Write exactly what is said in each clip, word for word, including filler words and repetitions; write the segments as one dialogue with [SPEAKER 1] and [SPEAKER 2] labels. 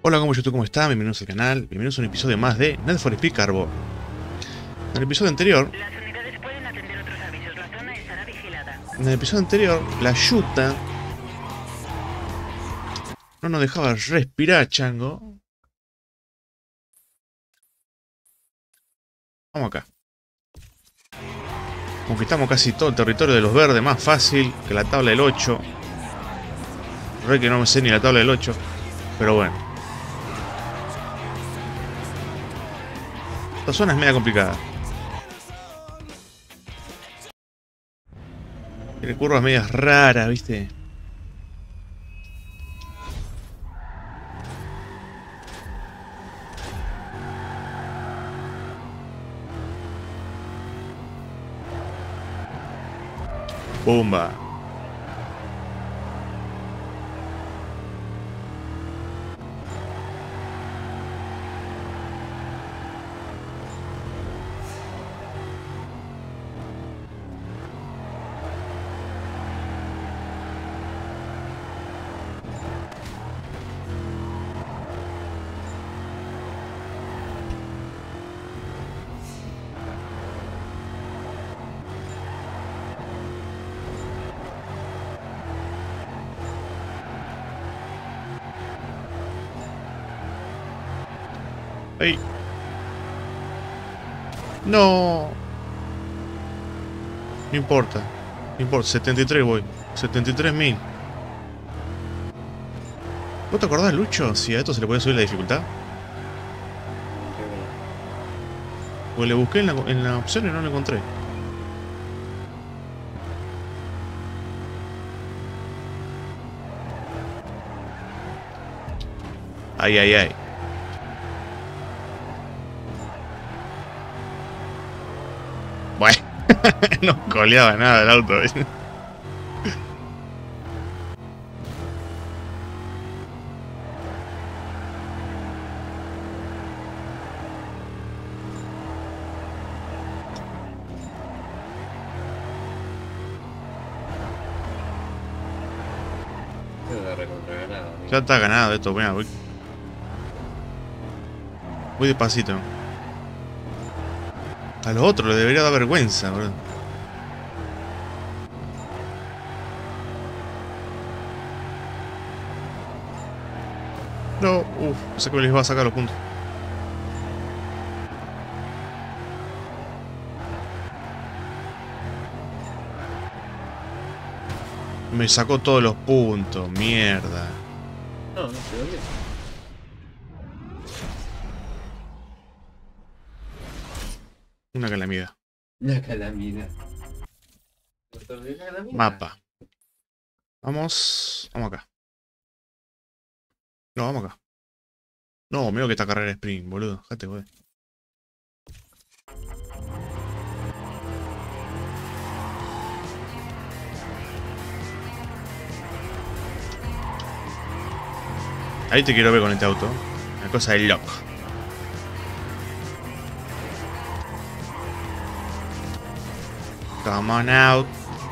[SPEAKER 1] Hola, ¿cómo YouTube? ¿Cómo están? Bienvenidos al canal, bienvenidos a un episodio más de Need for Speed Carbon. En el episodio anterior,
[SPEAKER 2] Las unidades pueden atender otros avisos. La zona estará vigilada.
[SPEAKER 1] en el episodio anterior, la Yuta no nos dejaba respirar, chango. Vamos acá. Conquistamos casi todo el territorio de los verdes, más fácil que la tabla del ocho. Re que no me sé ni la tabla del ocho, pero bueno. Esta zona es media complicada. Tiene curvas medias raras, ¿viste? ¡Bomba! ¡Ey! ¡No! No importa. No importa. setenta y tres voy. setenta y tres mil. ¿Vos te acordás, Lucho? Si a esto se le puede subir la dificultad. Pues le busqué en la, en la opción y no lo encontré. Ay, ay, ay. Bueno, no coleaba nada el auto. Ya está ganado esto, mira, voy. Voy despacito. A los otros les debería dar vergüenza, bro. No, uff, sé que me les va a sacar los puntos. Me sacó todos los puntos, mierda.
[SPEAKER 3] No, no sé dónde.
[SPEAKER 1] Una calamidad.
[SPEAKER 3] La calamidad. La calamidad.
[SPEAKER 1] Mapa. Vamos. Vamos acá. No, vamos acá. No, mira que esta carrera es sprint, boludo. Jate, joder. Ahí te quiero ver con este auto. Una cosa de loco. Come on out.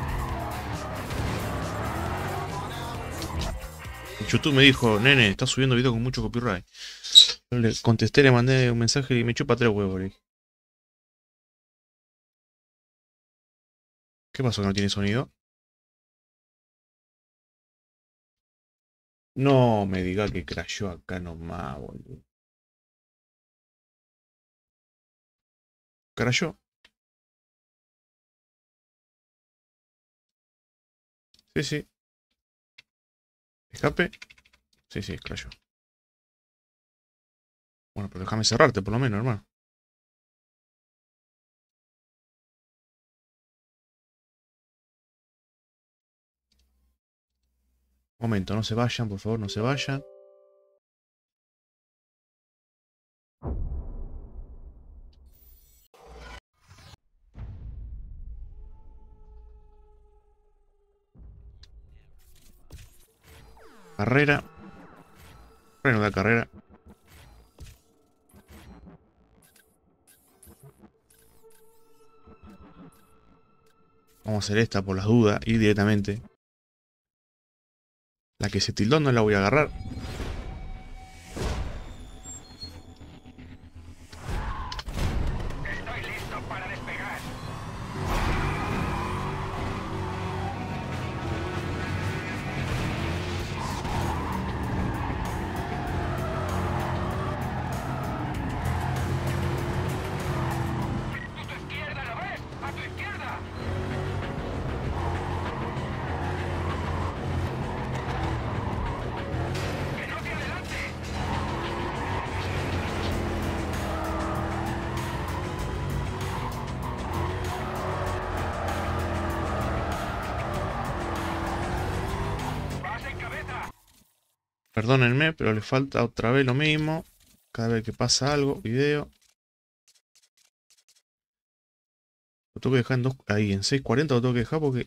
[SPEAKER 1] YouTube me dijo, nene, estás subiendo video con mucho copyright. Yo le contesté, le mandé un mensaje y me chupa tres huevos. Le dije. ¿Qué pasó que no tiene sonido? No me diga que crashó acá nomás, boludo. ¿Crashó? Sí, sí. ¿Escape? Sí, sí, crashó. Bueno, pero déjame cerrarte por lo menos, hermano. Momento, no se vayan, por favor, no se vayan. Carrera. Freno de carrera. Vamos a hacer esta por las dudas, ir directamente. La que se tildó no la voy a agarrar.
[SPEAKER 4] para despegar. ¡A tu izquierda, lo ves! ¡A tu izquierda! ¡Que no te adelante! ¡Vas en cabeza!
[SPEAKER 1] Perdónenme, pero le falta otra vez lo mismo. Cada vez que pasa algo, video. Lo tengo que dejar en dos, ahí, en seis cuarenta lo tengo que dejar porque...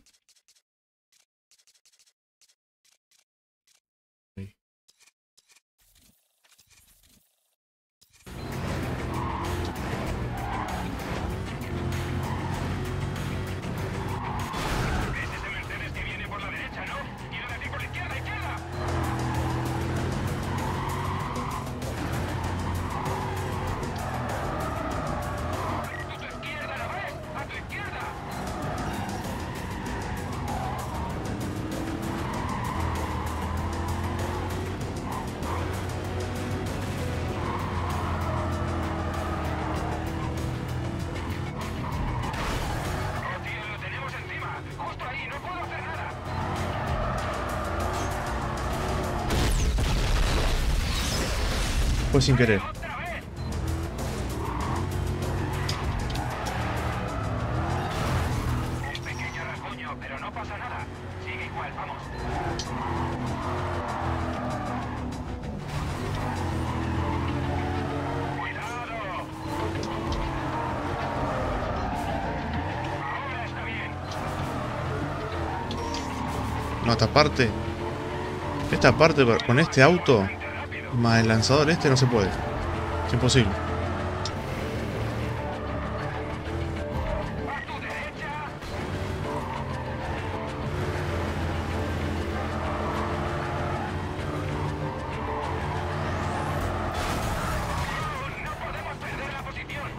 [SPEAKER 1] Ahí.
[SPEAKER 4] ¿Ves ese Mercedes que viene por la derecha, no? ¡Quiero decir por la izquierda, izquierda! ¡A tu izquierda, lo ves! ¡A tu izquierda! ¡Oh, tío, lo tenemos encima! ¡Justo ahí! ¡No puedo hacer nada!
[SPEAKER 1] Fue sin querer.
[SPEAKER 4] ¡Otra vez! Un pequeño rasguño, pero no pasa nada. Sigue igual, vamos. ¡Cuidado! Ahora está bien.
[SPEAKER 1] No, esta parte... Esta parte con este auto,
[SPEAKER 4] Bastante rápido.
[SPEAKER 1] más el lanzador este, no se puede. Es imposible.
[SPEAKER 4] ¡A tu derecha! ¡No podemos perder la posición!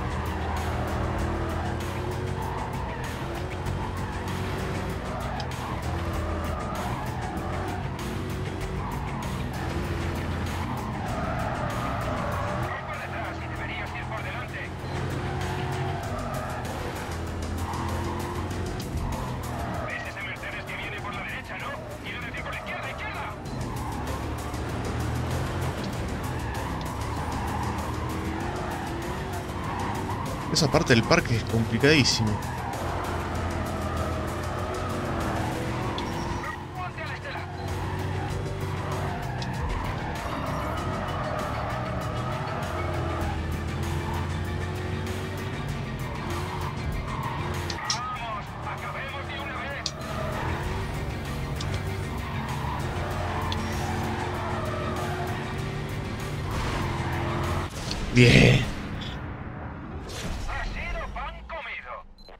[SPEAKER 4] Vas por detrás y deberías ir por delante. ¿Ves ese Mercedes que viene por la derecha, no? Quiero decir por la izquierda, izquierda.
[SPEAKER 1] Esa parte del parque es complicadísima.
[SPEAKER 4] Ponte a la estela. Vamos, acabemos de una vez.
[SPEAKER 1] Bien.
[SPEAKER 4] Ha sido pan comido.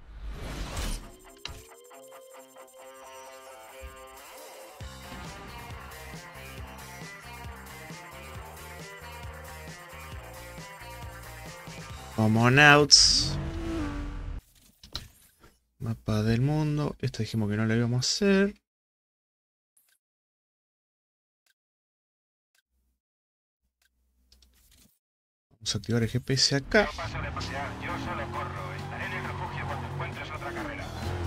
[SPEAKER 1] Homonauts. Mapa del mundo. Esta dijimos que no la íbamos a hacer. Vamos a activar el G P S acá.
[SPEAKER 4] No paso de pasear, yo solo corro. Estaré en el refugio cuando encuentres otra carrera.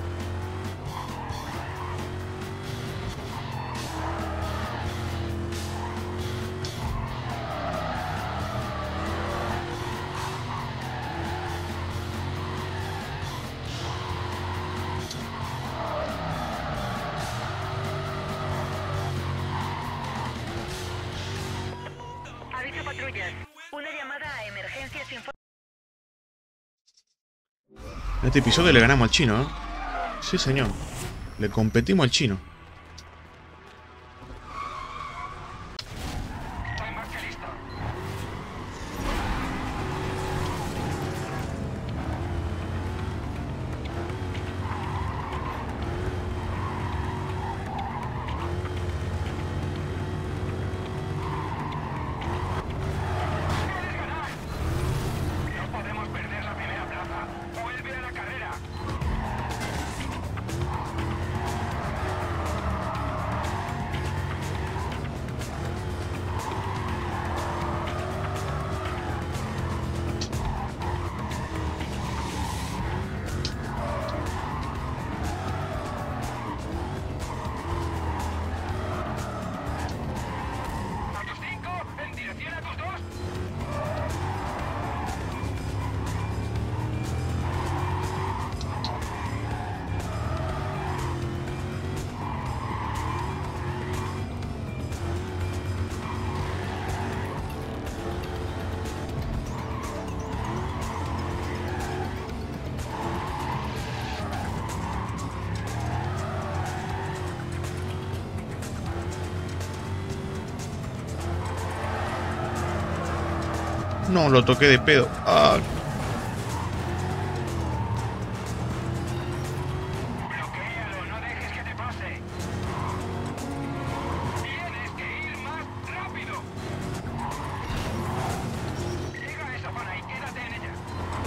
[SPEAKER 2] Aviso patrullas. Una llamada a emergencias sin...
[SPEAKER 1] En este episodio le ganamos al chino, ¿eh? Sí, señor. Le competimos al chino.
[SPEAKER 4] Estoy más que listo. ¡Puedes ganar! No podemos perder la primera plaza.
[SPEAKER 1] No, lo toqué de pedo. Ah.
[SPEAKER 4] Bloquéalo, no dejes que te pase. Tienes que ir más rápido. Llega a esa zona y quédate en ella.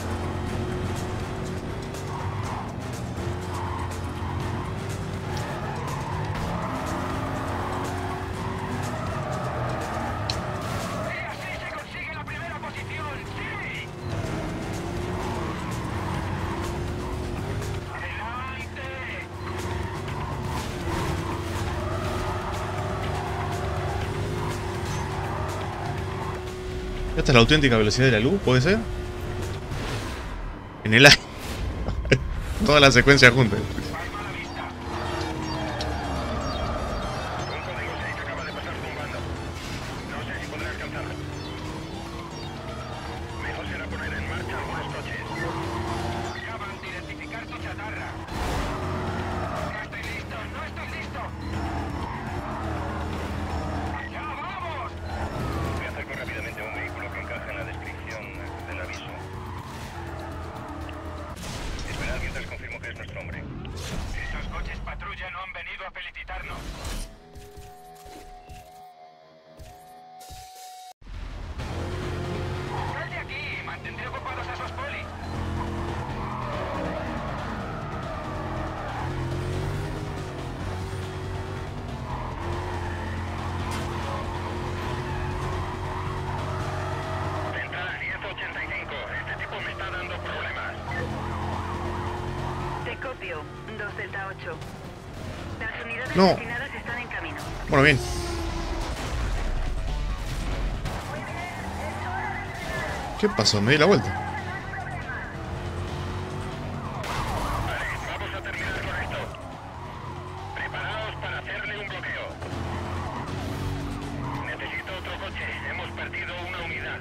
[SPEAKER 4] Y así se consigue la primera posición. ¡Sí! ¡Adelante!
[SPEAKER 1] Esta es la auténtica velocidad de la luz, ¿puede ser? En el aire. Toda la secuencia junta.
[SPEAKER 4] Palma a la vista. Un código seis acaba de pasar zumbando. No sé si podré alcanzarlo. Mejor será poner en marcha algunos coches. Acaban de identificar tu chatarra. No estoy listo, no estoy listo. ¡Allá vamos! Me acerco rápidamente a un vehículo que encaja en la descripción del aviso. Esperad mientras confirmo que es nuestro hombre. Esos coches patrulla no han venido a felicitarnos. ¡Sal de aquí! Mantendré ocupados a esos polis. Central diez ochenta y cinco. Este tipo me está dando problemas.
[SPEAKER 2] Te copio. dos Delta ocho. Las unidades
[SPEAKER 1] No.
[SPEAKER 2] destinadas están en camino.
[SPEAKER 1] Bueno, bien. ¿Qué pasó? Me di la vuelta.
[SPEAKER 4] Vale, vamos a terminar con esto. Preparaos para hacerle un bloqueo. Necesito otro coche. Hemos perdido una unidad.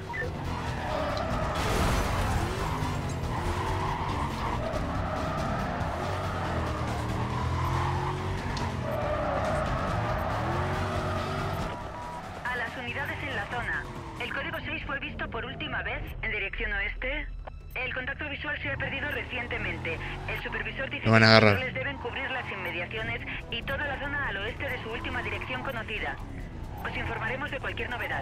[SPEAKER 2] A las unidades en la zona. El código seis fue visto por última vez en dirección oeste. El contacto visual se ha perdido recientemente. El supervisor dice
[SPEAKER 1] Lo van a
[SPEAKER 2] que
[SPEAKER 1] agarrar.
[SPEAKER 2] los controles deben cubrir las inmediaciones y toda la zona al oeste de su última dirección conocida. Os informaremos de cualquier novedad.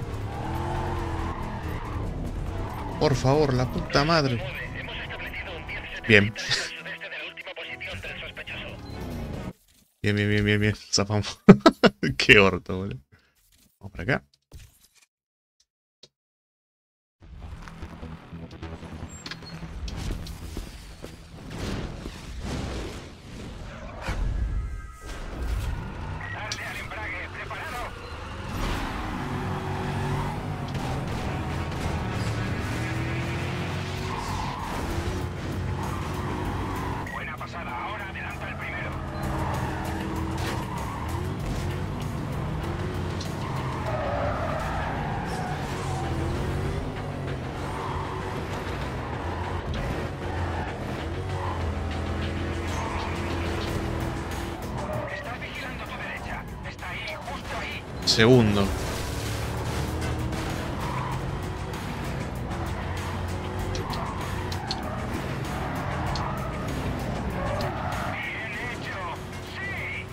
[SPEAKER 1] Por favor, la puta madre.
[SPEAKER 4] Hemos establecido un diez
[SPEAKER 1] Bien.
[SPEAKER 4] al sudeste de la última posición del sospechoso.
[SPEAKER 1] Bien, bien, bien, bien, bien. Zafamos. Qué orto, boludo. Vamos para acá.
[SPEAKER 4] Darle al embrague. ¿Preparado? Buena pasada. Ahora adelanta el primero. Estás vigilando tu derecha. Está ahí, justo ahí.
[SPEAKER 1] Segundo.
[SPEAKER 4] Bien hecho. Sí.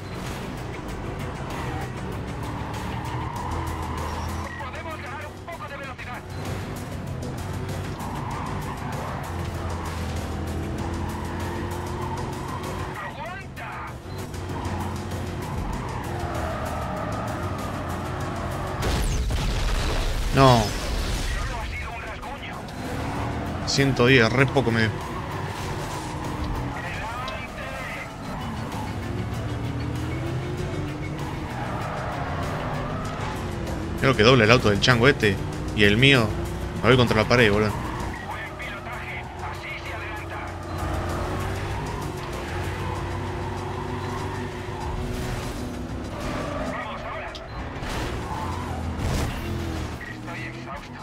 [SPEAKER 4] Podemos ganar un poco de velocidad. ¡Aguanta!
[SPEAKER 1] No.
[SPEAKER 4] Solo ha sido un rasguño.
[SPEAKER 1] ciento diez, re poco me dio.
[SPEAKER 4] ¡Adelante!
[SPEAKER 1] Creo que doble el auto del chango este. Y el mío. Me voy contra la pared, boludo.
[SPEAKER 4] Buen pilotaje. Así se adelanta. Vamos ahora. Estoy exhausto.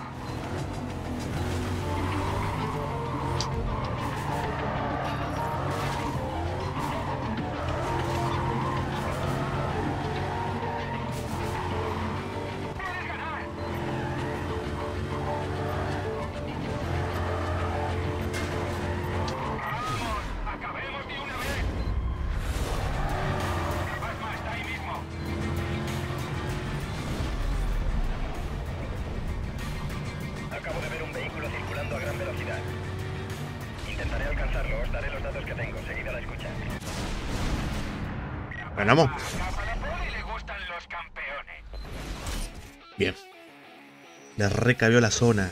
[SPEAKER 4] Puedes ganar. Intentaré alcanzarlo. Os daré los datos que tengo. Seguid a la escucha.
[SPEAKER 1] Ganamos.
[SPEAKER 4] A la poli le gustan los campeones.
[SPEAKER 1] Bien. Le recabió la zona.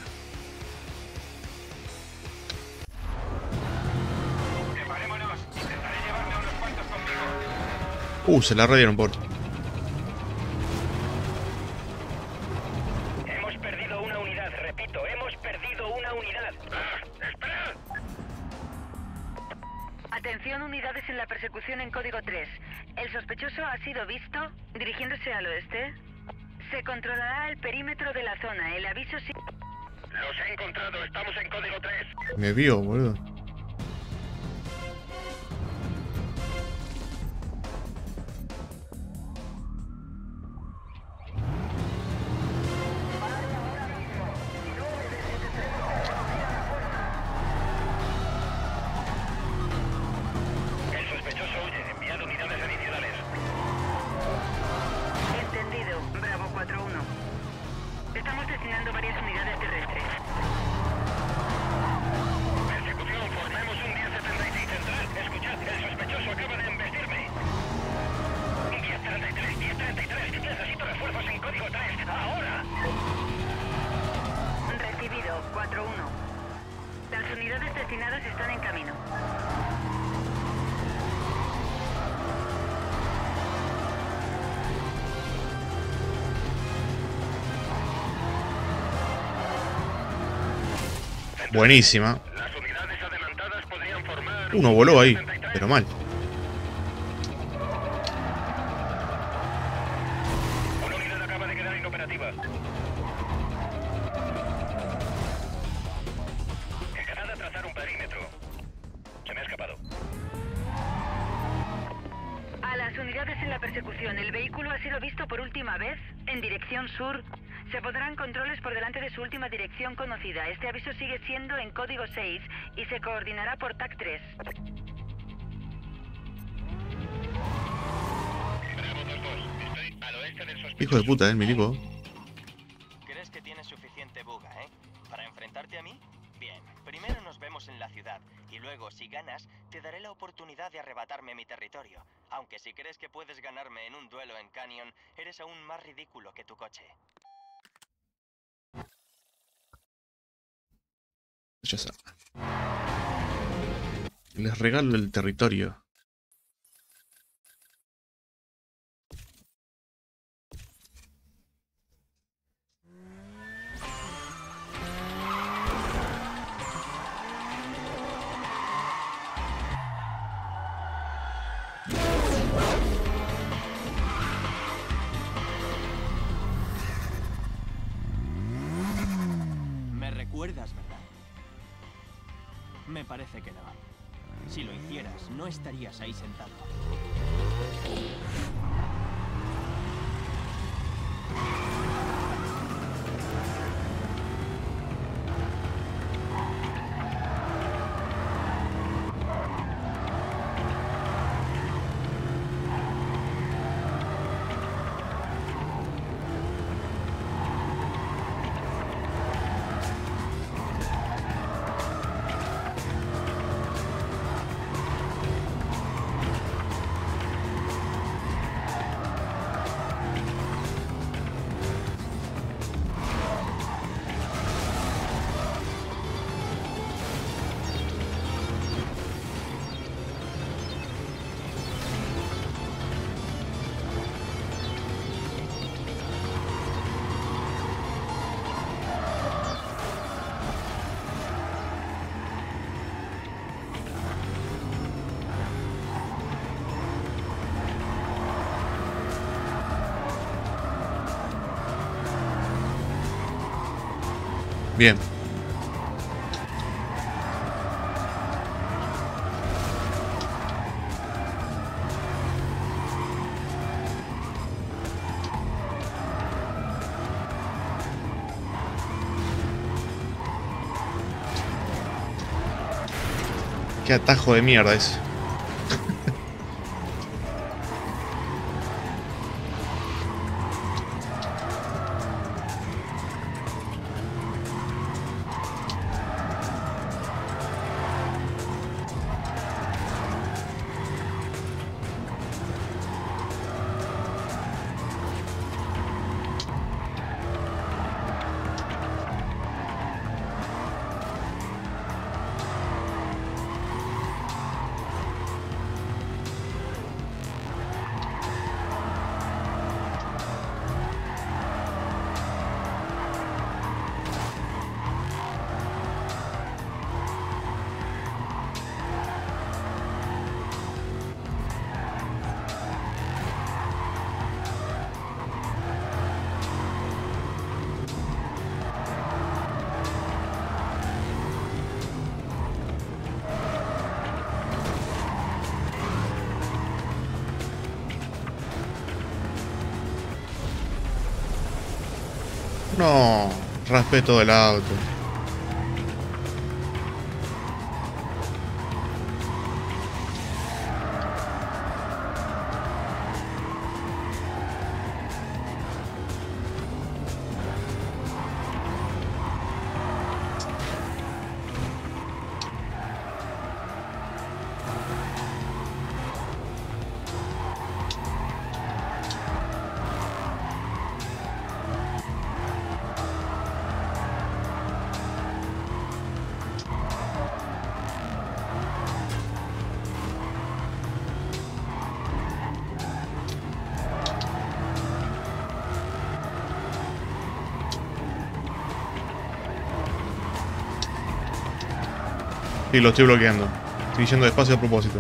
[SPEAKER 4] Preparémonos. Intentaré llevarme unos cuantos conmigo.
[SPEAKER 1] Uh, se la redieron por.
[SPEAKER 4] Hemos perdido una unidad. Repito, hemos perdido una unidad. ¡Ah! ¡Espera!
[SPEAKER 2] Atención, unidades en la persecución en código tres. El sospechoso ha sido visto dirigiéndose al oeste. Se controlará el perímetro de la zona. El aviso si...
[SPEAKER 4] Los he encontrado. Estamos en código tres.
[SPEAKER 1] Me vio, boludo.
[SPEAKER 4] El sospechoso huye. Enviad unidades adicionales.
[SPEAKER 2] Entendido. Bravo cuatro uno. Estamos destinando varias unidades terrestres.
[SPEAKER 4] Persecución. Formemos un diez setenta y seis central. Escuchad. El sospechoso acaba de embestirme. diez treinta y tres. diez treinta y tres. Necesito refuerzos en código tres. ¡Ahora!
[SPEAKER 2] Recibido. cuatro uno. Las unidades destinadas están en camino.
[SPEAKER 1] Buenísima.
[SPEAKER 4] Las unidades adelantadas podrían formar...
[SPEAKER 1] Uno voló ahí, pero mal.
[SPEAKER 4] Una unidad acaba de quedar inoperativa. Encargada a trazar un perímetro. Se me ha escapado.
[SPEAKER 2] A las unidades en la persecución, el vehículo ha sido visto por última vez en dirección sur. Se pondrán controles por delante de su última dirección conocida. Este aviso sigue siendo en código seis y se coordinará por T A C tres.
[SPEAKER 4] Bravo dos dos. Estoy al oeste del sospechoso.
[SPEAKER 1] Hijo de puta, eh, mi tipo.
[SPEAKER 5] ¿Crees que tienes suficiente buga, eh? ¿Para enfrentarte a mí? Bien, primero nos vemos en la ciudad, y luego, si ganas, te daré la oportunidad de arrebatarme mi territorio. Aunque si crees que puedes ganarme en un duelo en Canyon, eres aún más ridículo que tu coche.
[SPEAKER 1] Ya saben. Les regalo el territorio.
[SPEAKER 5] Me recuerdas, ¿verdad? Me parece que no. Si lo hicieras, no estarías ahí sentado.
[SPEAKER 1] Bien. Qué atajo de mierda ese. No, raspé todo el auto. Sí, lo estoy bloqueando. Estoy yendo despacio a propósito.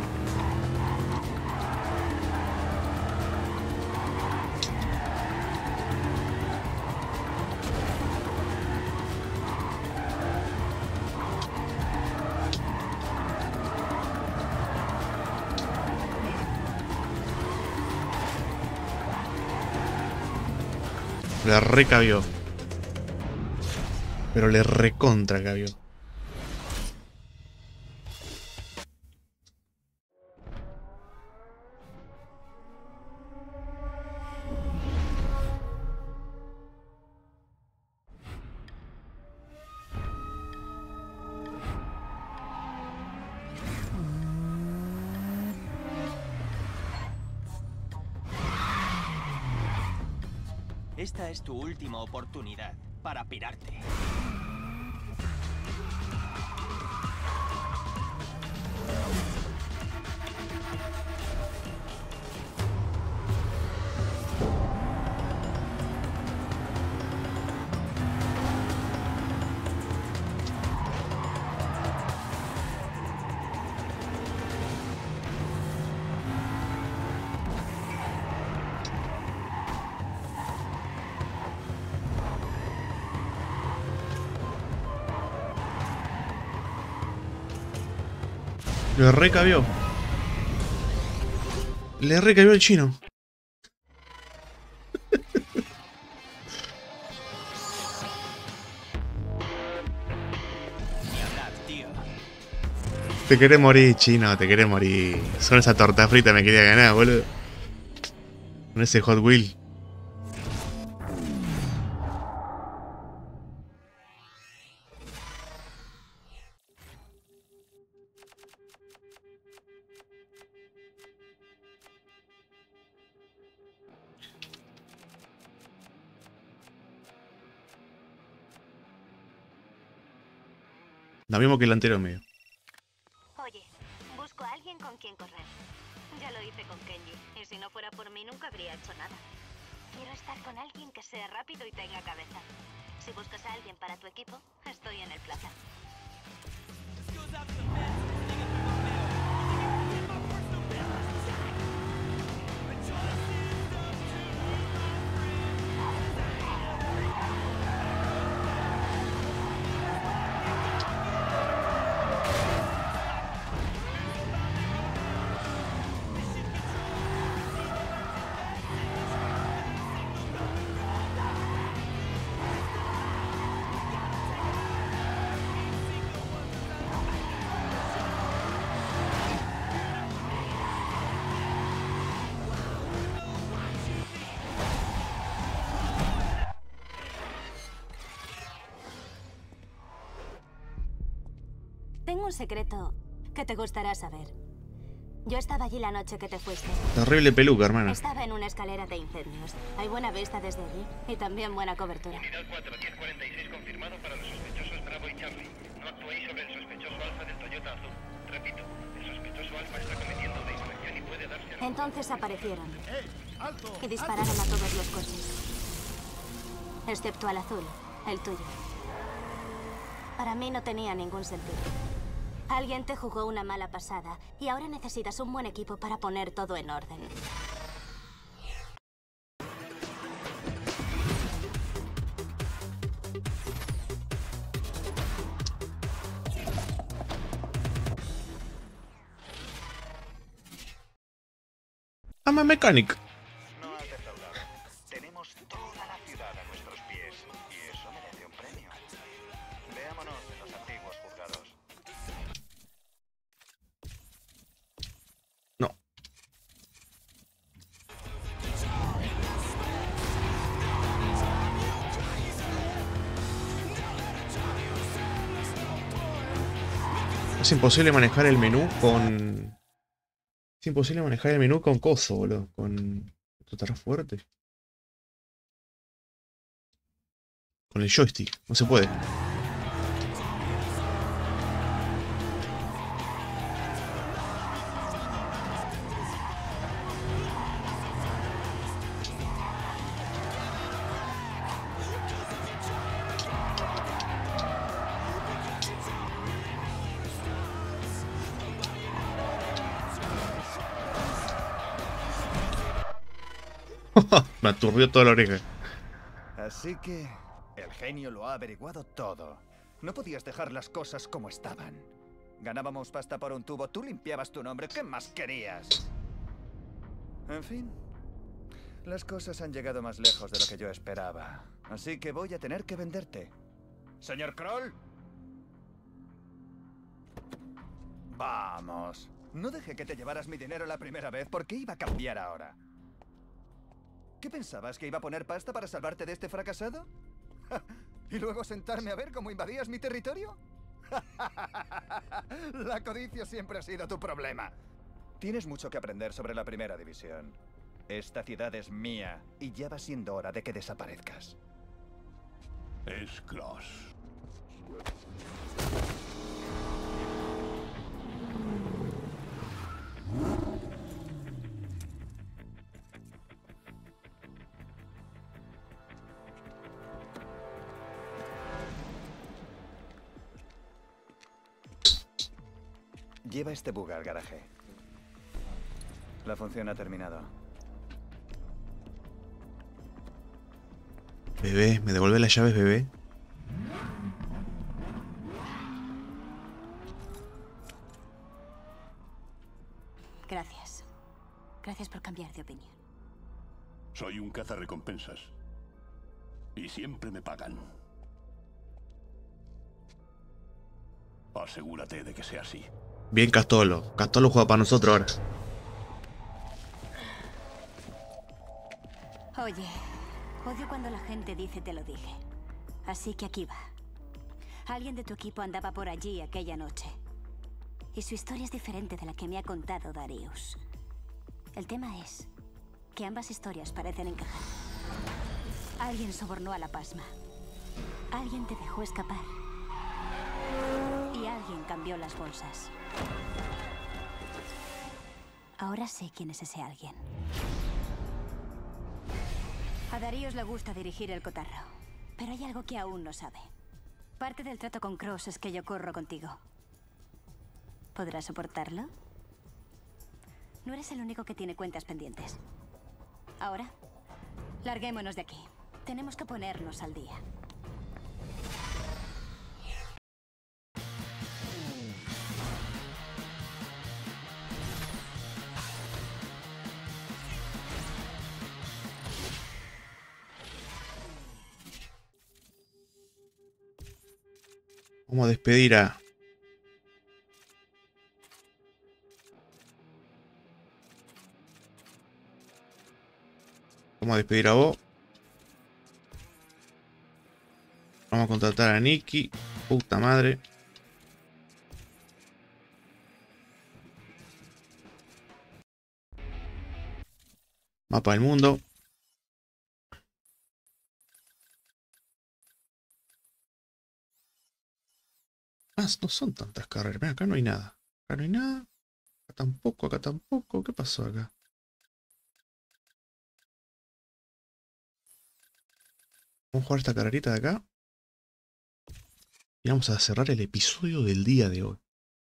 [SPEAKER 1] Le recabió. Pero le recontra cabió.
[SPEAKER 5] Esta es tu última oportunidad para pirarte.
[SPEAKER 1] Le recabió. Le recabió el chino. Te querés morir, chino, te querés morir. Solo esa torta frita me quería ganar, boludo. Con ese Hot Wheel. Lo mismo que el anterior medio.
[SPEAKER 6] Oye, busco a alguien con quien correr. Ya lo hice con Kenji, y si no fuera por mí nunca habría hecho nada. Quiero estar con alguien que sea rápido y tenga cabeza. Si buscas a alguien para tu equipo, estoy en el plaza. Tengo un secreto que te gustará saber. Yo estaba allí la noche que te fuiste.
[SPEAKER 1] Terrible peluca, hermana.
[SPEAKER 6] Estaba en una escalera de incendios. Hay buena vista desde allí y también buena cobertura.
[SPEAKER 4] Unidad cuatro, diez cuarenta y seis confirmado para los sospechosos Bravo y Charlie. No actuéis sobre el sospechoso Alfa del Toyota azul. Repito, el sospechoso Alfa está cometiendo una infracción y puede darse a...
[SPEAKER 6] Entonces aparecieron y dispararon a todos los coches. Excepto al azul, el tuyo. Para mí no tenía ningún sentido. Alguien te jugó una mala pasada y ahora necesitas un buen equipo para poner todo en orden.
[SPEAKER 1] I'm a mechanic.
[SPEAKER 4] No has defraudado. Tenemos toda la ciudad a nuestros pies. Y
[SPEAKER 1] Es imposible manejar el menú con... Es imposible manejar el menú con coso, boludo. Con... Esto está re fuerte. Con el joystick. No se puede. Me aturdió toda la oreja.
[SPEAKER 7] Así que el genio lo ha averiguado todo. No podías dejar las cosas como estaban. Ganábamos pasta por un tubo, tú limpiabas tu nombre. ¿Qué más querías? En fin, las cosas han llegado más lejos de lo que yo esperaba. Así que voy a tener que venderte. Señor Kroll. Vamos. No dejé que te llevaras mi dinero la primera vez. ¿Por qué iba a cambiar ahora? ¿Qué pensabas? ¿Que iba a poner pasta para salvarte de este fracasado? ¿Y luego sentarme a ver cómo invadías mi territorio? La codicia siempre ha sido tu problema. Tienes mucho que aprender sobre la primera división. Esta ciudad es mía y ya va siendo hora de que desaparezcas.
[SPEAKER 8] Es Klaus.
[SPEAKER 7] Lleva este bug al garaje. La función ha terminado.
[SPEAKER 1] Bebé, ¿me devuelve las llaves, bebé?
[SPEAKER 6] Gracias. Gracias por cambiar de opinión.
[SPEAKER 8] Soy un cazarrecompensas. Y siempre me pagan. Asegúrate de que sea así.
[SPEAKER 1] Bien, Castolo. Castolo juega para nosotros ahora.
[SPEAKER 6] Oye, odio cuando la gente dice te lo dije. Así que aquí va. Alguien de tu equipo andaba por allí aquella noche. Y su historia es diferente de la que me ha contado Darius. El tema es que ambas historias parecen encajar. Alguien sobornó a la pasma. Alguien te dejó escapar. Y alguien cambió las bolsas. Ahora sé quién es ese alguien. A Darius le gusta dirigir el cotarro, pero hay algo que aún no sabe. Parte del trato con Cross es que yo corro contigo. ¿Podrás soportarlo? No eres el único que tiene cuentas pendientes. Ahora, larguémonos de aquí. Tenemos que ponernos al día.
[SPEAKER 1] Vamos a despedir a... Vamos a despedir a vos. Vamos a contratar a Nikki. Puta madre. Mapa del mundo. Ah, no son tantas carreras. Mira, acá no hay nada. Acá no hay nada. Acá tampoco, acá tampoco. ¿Qué pasó acá? Vamos a jugar esta carrerita de acá. Y vamos a cerrar el episodio del día de hoy.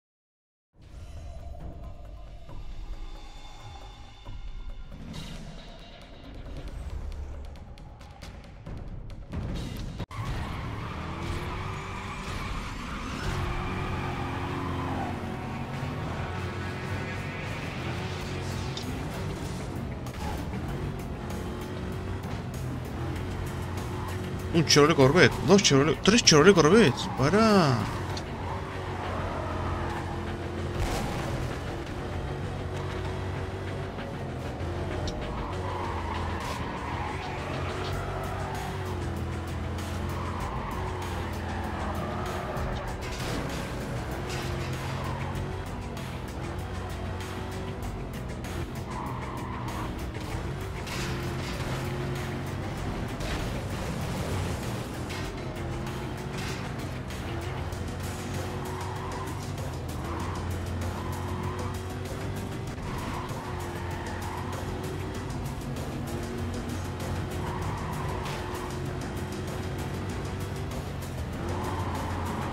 [SPEAKER 1] Un Chevrolet Corvette, dos Chevrolet, tres Chevrolet Corvettes, pará.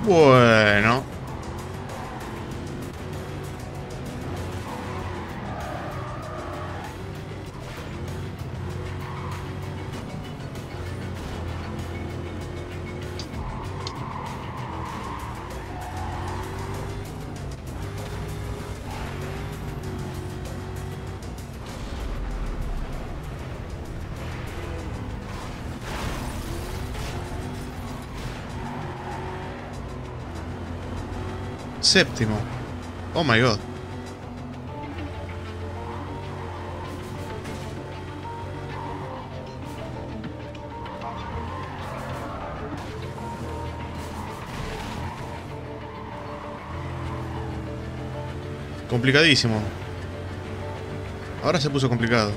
[SPEAKER 1] Bueno. Séptimo. Oh my god. Complicadísimo. Ahora se puso complicado.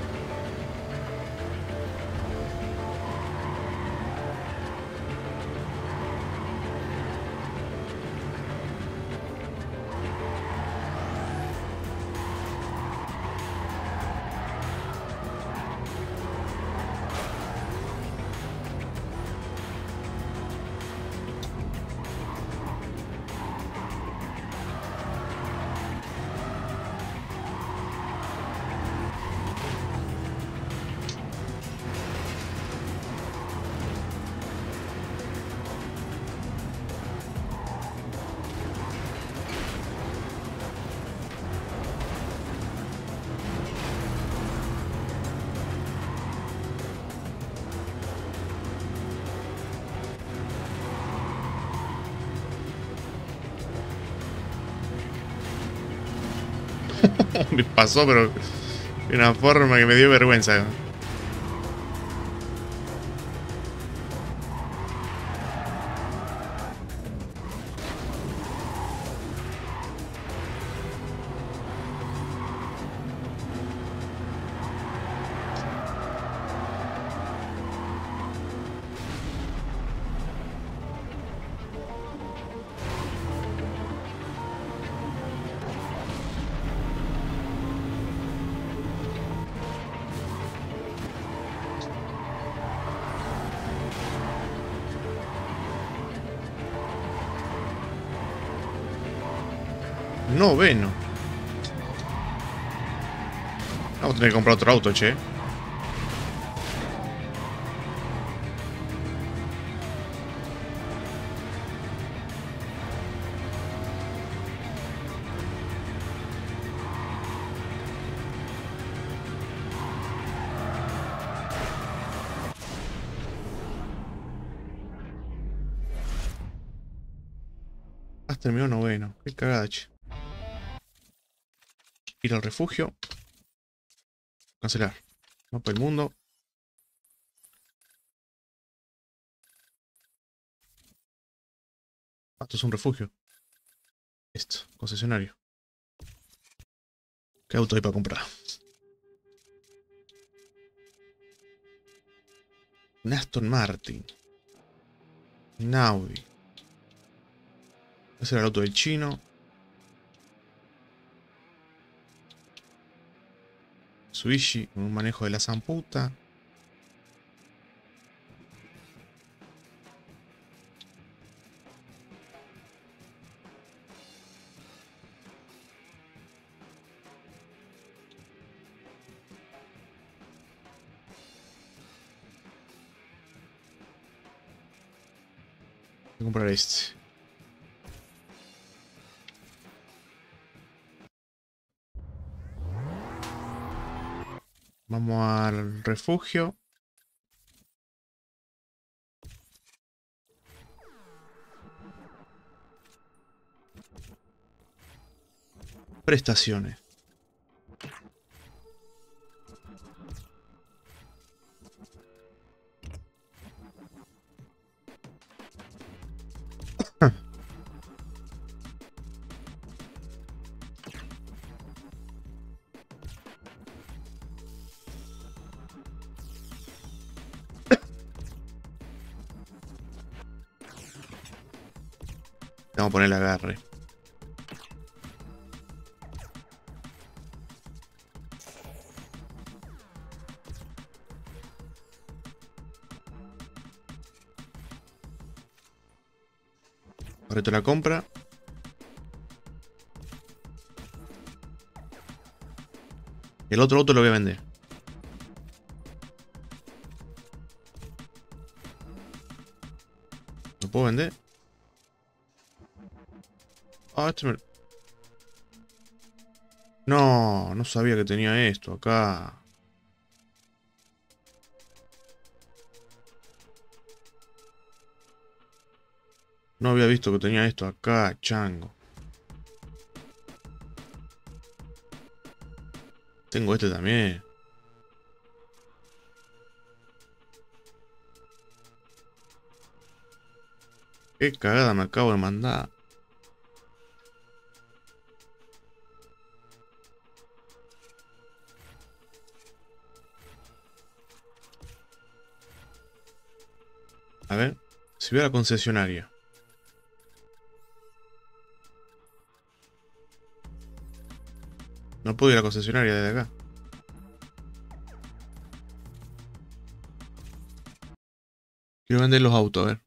[SPEAKER 1] Me pasó, pero de una forma que me dio vergüenza. Noveno. Vamos a tener que comprar otro auto, che. Has terminado noveno. Qué cagada, che. Ir al refugio. Cancelar. Mapa del mundo. Ah, esto es un refugio. Esto, concesionario. ¿Qué auto hay para comprar? Un Aston Martin. Un Audi. Ese era el auto del chino. Suishi, con un manejo de la zamputa. Voy a comprar este. Vamos al refugio. Prestaciones. Vamos a poner el agarre. Carrito la compra. El otro auto lo voy a vender. ¿Lo puedo vender? Ah, este me... No, no sabía que tenía esto acá. No había visto que tenía esto acá, chango. Tengo este también. Qué cagada me acabo de mandar. A ver, si voy a la concesionaria. No puedo ir a la concesionaria desde acá. Quiero vender los autos, a ver.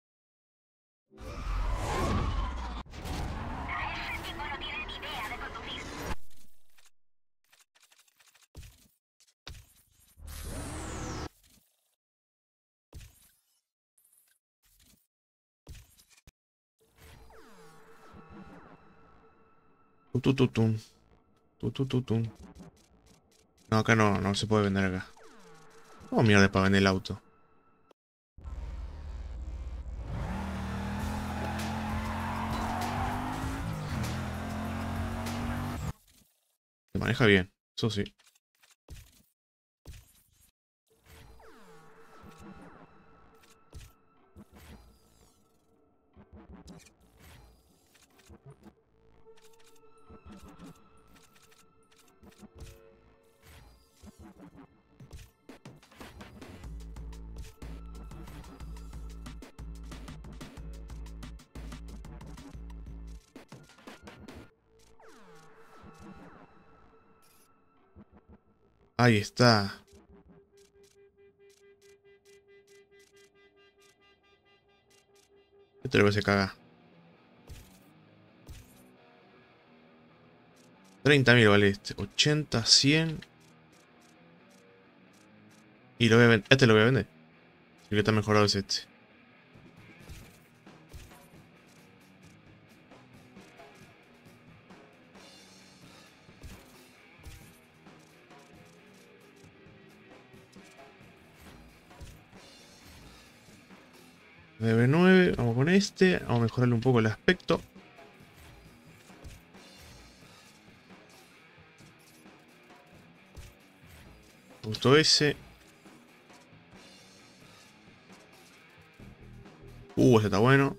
[SPEAKER 1] Tutututum. Tutututum. No, acá no, no se puede vender acá. ¿Cómo mierda para vender el auto? Se maneja bien, eso sí. Ahí está. Este lo que se caga. treinta mil vale este. ochenta, cien. Y lo voy a vender. Este lo voy a vender. El que está mejorado es este. nueve nueve, vamos con este, vamos a mejorarle un poco el aspecto. Me gustó ese. Uh, ese está bueno.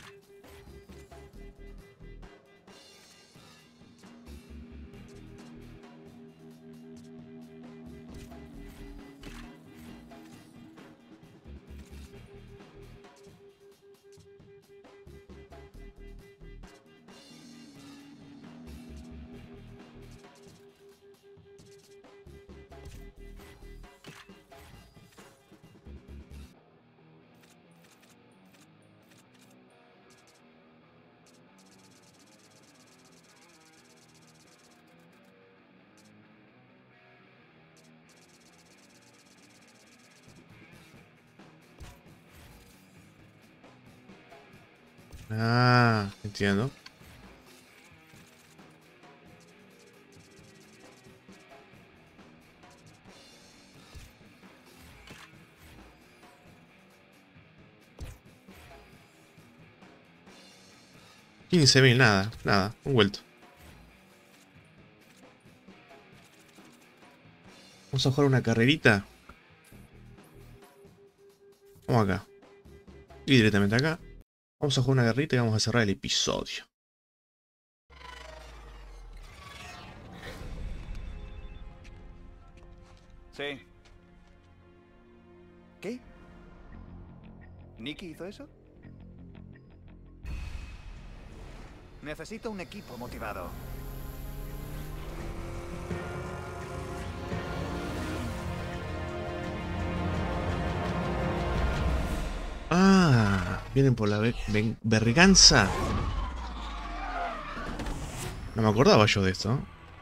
[SPEAKER 1] Ah, entiendo. quince mil, nada, nada, un vuelto. Vamos a jugar una carrerita. Vamos acá. Y directamente acá. Vamos a jugar una carrerita y vamos a cerrar el episodio.
[SPEAKER 7] Sí. ¿Qué? ¿Nicky hizo eso? Necesito un equipo motivado.
[SPEAKER 1] Ah, Vienen por la Berganza. No me acordaba yo de esto.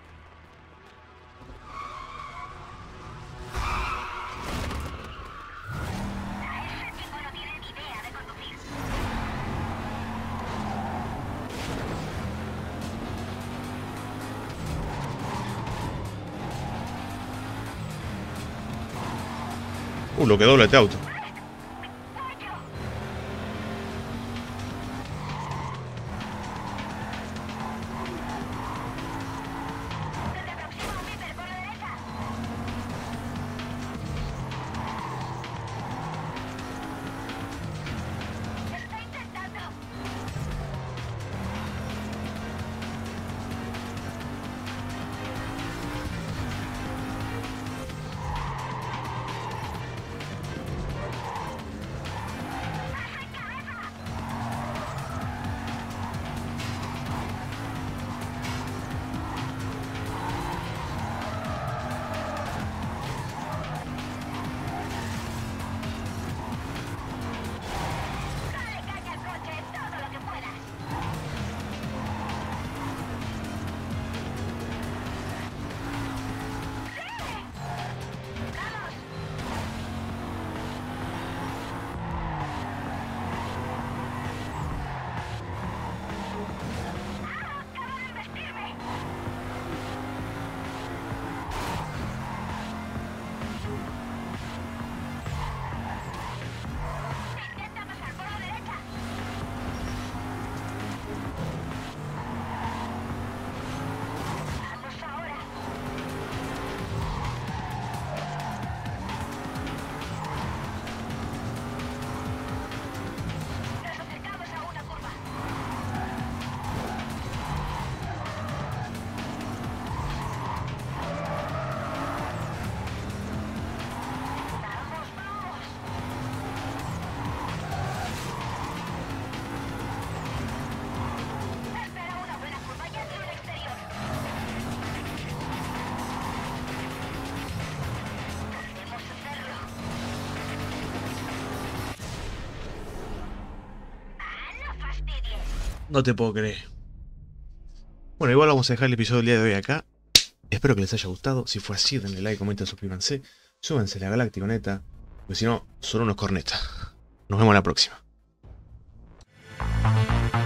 [SPEAKER 1] Uh, lo que dobla este auto. No te puedo creer. Bueno, igual vamos a dejar el episodio del día de hoy acá. Espero que les haya gustado. Si fue así, denle like, comenten, suscríbanse. Súbanse a la Galacticoneta. Porque si no, son unos cornetas. Nos vemos la próxima.